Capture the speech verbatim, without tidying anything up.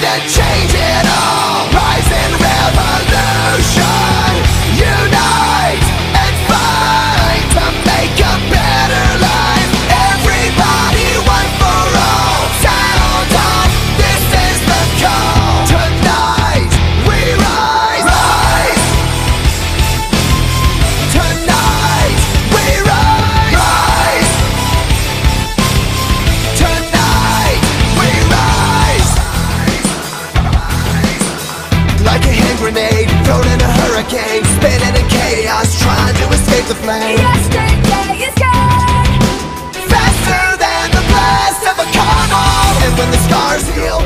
and change it all. Rise in revolution, unite and fight to make a better life. Everybody, one for all, sound off, this is the call. Tonight we rise, rise. Tonight we rise, rise. Tonight we rise. Like a hand grenade thrown in a hurricane, spinning in chaos, trying to escape the flame. Yesterday is gone. Faster than the blast of a cannonball. And when the scars heal,